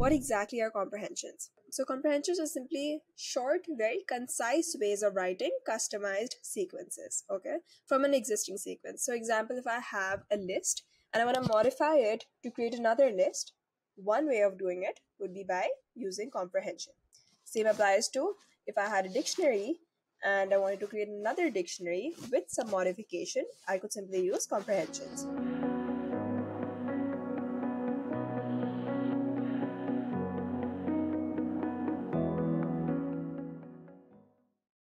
what exactly are comprehensions? So comprehensions are simply short, very concise ways of writing customized sequences, okay, from an existing sequence. So example, if I have a list and I want to modify it to create another list, one way of doing it would be by using comprehension. Same applies to if I had a dictionary and I wanted to create another dictionary with some modification, I could simply use comprehensions.